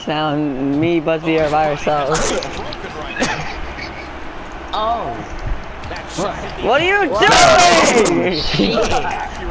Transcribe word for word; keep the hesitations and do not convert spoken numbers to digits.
Sound me, Busby are by ourselves. Oh. What are you Whoa. doing?